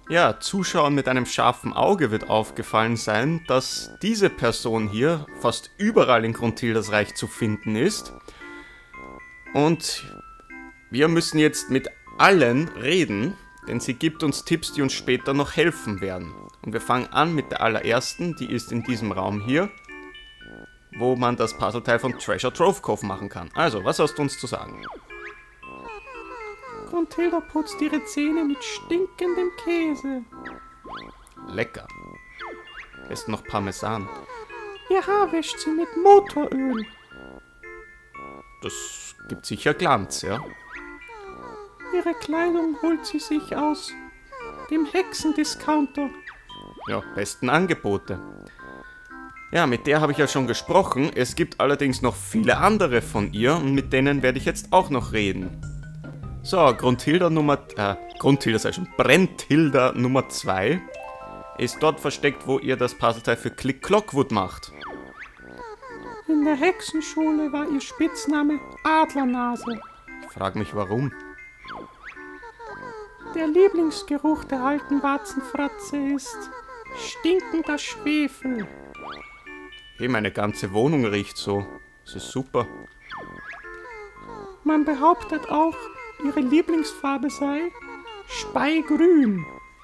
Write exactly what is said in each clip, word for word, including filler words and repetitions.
Ja, Zuschauern mit einem scharfen Auge wird aufgefallen sein, dass diese Person hier fast überall in Grunthildas Reich zu finden ist. Und wir müssen jetzt mit allen reden, denn sie gibt uns Tipps, die uns später noch helfen werden. Und wir fangen an mit der allerersten, die ist in diesem Raum hier, wo man das Puzzleteil von Treasure Trove Cove machen kann. Also, was hast du uns zu sagen? Grunthilda putzt ihre Zähne mit stinkendem Käse. Lecker. Ist noch Parmesan. Ihr Haar wäscht sie mit Motoröl. Das gibt sicher Glanz, ja? Ihre Kleidung holt sie sich aus dem Hexendiscounter. Ja, besten Angebote. Ja, mit der habe ich ja schon gesprochen. Es gibt allerdings noch viele andere von ihr und mit denen werde ich jetzt auch noch reden. So, Grunthilda Nummer... Äh, Grunthilda sei schon. Brenthilda Nummer zwei ist dort versteckt, wo ihr das Puzzleteil für Click Clockwood macht. In der Hexenschule war ihr Spitzname Adlernase. Ich frage mich, warum. Der Lieblingsgeruch der alten Warzenfratze ist stinkender Schwefel. Hey, meine ganze Wohnung riecht so. Das ist super. Man behauptet auch, ihre Lieblingsfarbe sei Speigrün.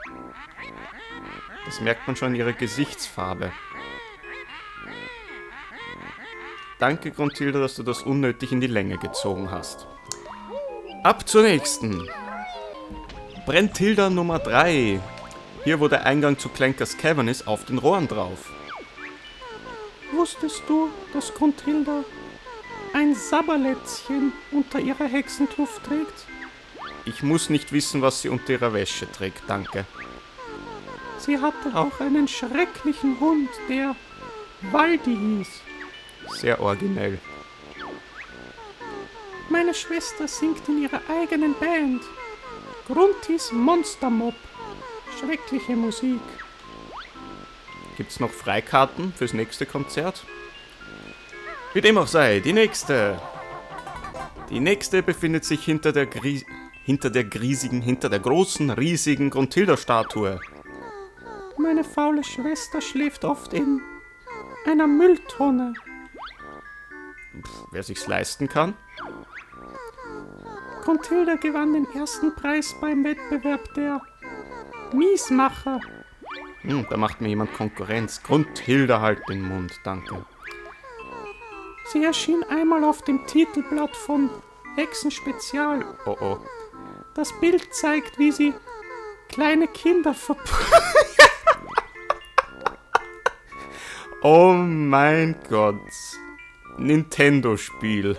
Das merkt man schon an ihrer Gesichtsfarbe. Danke, Grunthilda, dass du das unnötig in die Länge gezogen hast. Ab zur nächsten. Brenthilda Nummer drei. Hier, wo der Eingang zu Clankers Cavern ist, auf den Rohren drauf. Wusstest du, dass Grunthilda ein Sabberlätzchen unter ihrer Hexenkluft trägt? Ich muss nicht wissen, was sie unter ihrer Wäsche trägt, danke. Sie hatte auch einen schrecklichen Hund, der Waldi hieß. Sehr originell. Meine Schwester singt in ihrer eigenen Band. Gruntis Monstermob. Schreckliche Musik. Gibt's noch Freikarten fürs nächste Konzert? Wie dem auch sei, die nächste. Die nächste befindet sich hinter der Gries hinter der griesigen, hinter der großen, riesigen Grunthilda-Statue. Meine faule Schwester schläft oft in einer Mülltonne. Pff, wer sich's leisten kann? Grunthilda gewann den ersten Preis beim Wettbewerb der Miesmacher. Hm, da macht mir jemand Konkurrenz. Grunthilda, halt den Mund, danke. Sie erschien einmal auf dem Titelblatt von Hexenspezial. Oh oh. Das Bild zeigt, wie sie kleine Kinder verprügelt. Oh mein Gott. Nintendo-Spiel.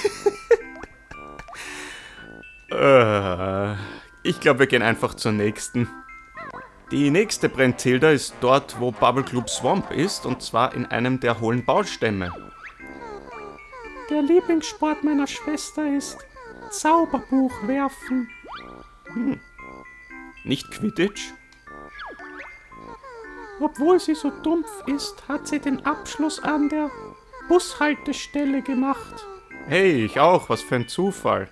äh, ich glaube, wir gehen einfach zur nächsten. Die nächste Brenthilda ist dort, wo Bubble Club Swamp ist, und zwar in einem der hohlen Baustämme. Der Lieblingssport meiner Schwester ist Zauberbuch werfen. Hm. Nicht Quidditch? Obwohl sie so dumpf ist, hat sie den Abschluss an der Bushaltestelle gemacht. Hey, ich auch, was für ein Zufall.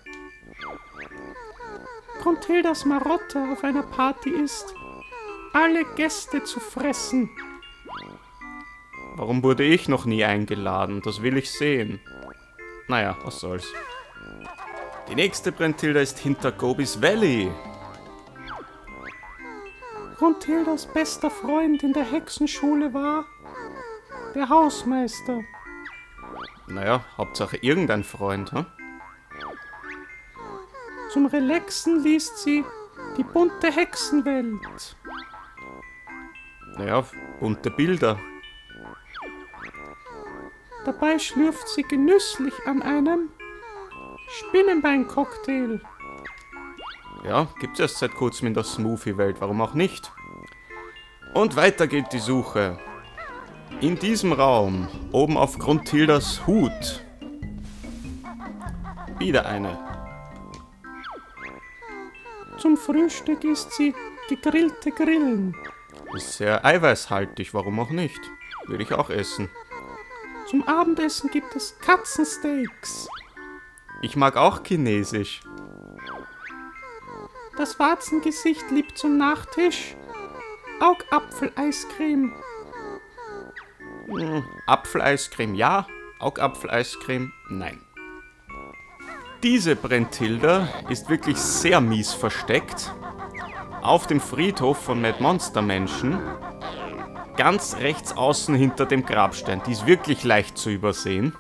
Grunthildas Marotte auf einer Party ist, alle Gäste zu fressen. Warum wurde ich noch nie eingeladen? Das will ich sehen. Naja, was soll's. Die nächste Brenthilda ist hinter Gobi's Valley. Grunthildas bester Freund in der Hexenschule war der Hausmeister. Naja, Hauptsache irgendein Freund, hm? Zum Relaxen liest sie die bunte Hexenwelt. Naja, bunte Bilder. Dabei schlürft sie genüsslich an einem Spinnenbein-Cocktail. Ja, gibt's erst seit kurzem in der Smoothie-Welt, warum auch nicht? Und weiter geht die Suche. In diesem Raum, oben auf Grunthildas Hut. Wieder eine. Zum Frühstück isst sie gegrillte Grillen. Ist sehr eiweißhaltig, warum auch nicht? Würde ich auch essen. Zum Abendessen gibt es Katzensteaks. Ich mag auch Chinesisch. Das Warzengesicht liebt zum Nachtisch Augapfel-Eiscreme. Hm, Apfeleiscreme ja, Augapfeleiscreme nein. Diese Brenntilda ist wirklich sehr mies versteckt. Auf dem Friedhof von Mad Monster Mansion. Ganz rechts außen hinter dem Grabstein. Die ist wirklich leicht zu übersehen.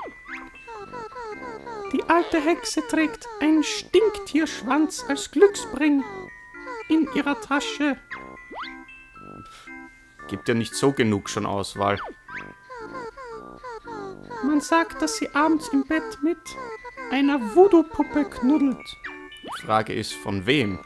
Die alte Hexe trägt einen Stinktierschwanz als Glücksbring in ihrer Tasche. Gibt ja nicht so genug schon Auswahl. Man sagt, dass sie abends im Bett mit einer Voodoo-Puppe knuddelt. Die Frage ist, von wem?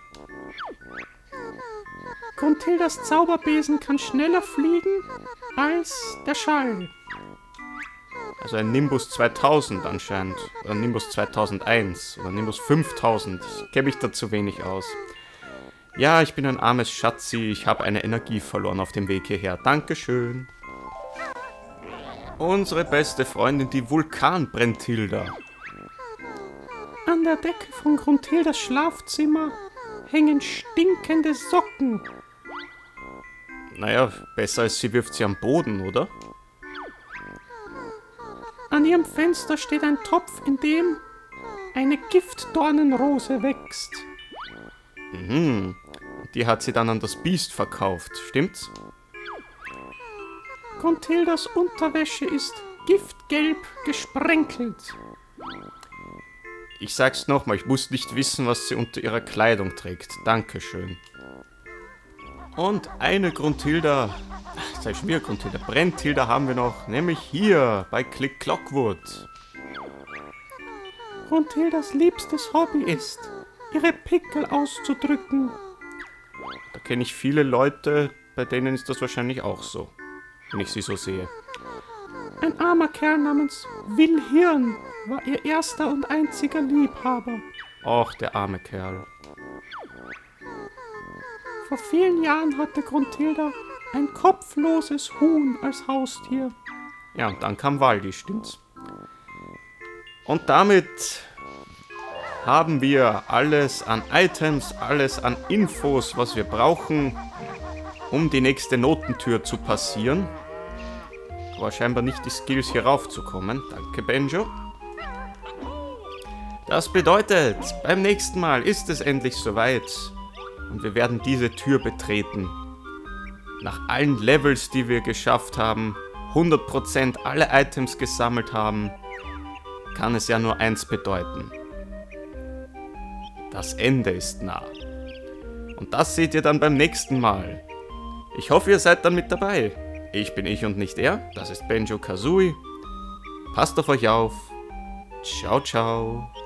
Gruntildas Zauberbesen kann schneller fliegen als der Schall. Also ein Nimbus zweitausend anscheinend. Oder Nimbus zweitausendeins. Oder Nimbus fünftausend. Ich kenne mich da zu wenig aus. Ja, ich bin ein armes Schatzi. Ich habe eine Energie verloren auf dem Weg hierher. Dankeschön. Unsere beste Freundin, die Vulkanbrenntilda. An der Decke von Gruntildas Schlafzimmer hängen stinkende Socken. Naja, besser als sie wirft sie am Boden, oder? An ihrem Fenster steht ein Topf, in dem eine Giftdornenrose wächst. Mhm. Die hat sie dann an das Biest verkauft, stimmt's? Gruntildas Unterwäsche ist giftgelb gesprenkelt. Ich sag's nochmal, ich muss nicht wissen, was sie unter ihrer Kleidung trägt. Dankeschön. Und eine Gruntilda, ach, sag ich schon wieder Gruntilda, Brenntilda haben wir noch, nämlich hier bei Click Clockwood. Gruntildas liebstes Hobby ist, ihre Pickel auszudrücken. Da kenne ich viele Leute, bei denen ist das wahrscheinlich auch so, wenn ich sie so sehe. Ein armer Kerl namens Will Hirn war ihr erster und einziger Liebhaber. Och, der arme Kerl. Vor vielen Jahren hatte Gruntilda ein kopfloses Huhn als Haustier. Ja, und dann kam Waldi, stimmt's? Und damit haben wir alles an Items, alles an Infos, was wir brauchen, um die nächste Notentür zu passieren. Aber scheinbar nicht die Skills hier raufzukommen. Danke, Benjo. Das bedeutet, beim nächsten Mal ist es endlich soweit. Und wir werden diese Tür betreten. Nach allen Levels, die wir geschafft haben, hundert Prozent alle Items gesammelt haben, kann es ja nur eins bedeuten. Das Ende ist nah. Und das seht ihr dann beim nächsten Mal. Ich hoffe, ihr seid dann mit dabei. Ich bin ich und nicht er, das ist Benjo Kazooie. Passt auf euch auf. Ciao, ciao.